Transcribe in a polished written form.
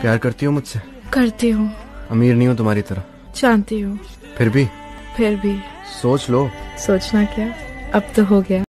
प्यार करती हो मुझसे? करती हूँ। अमीर नहीं हूँ तुम्हारी तरह। जानती हूँ। फिर भी फिर भी सोच लो। सोचना क्या, अब तो हो गया।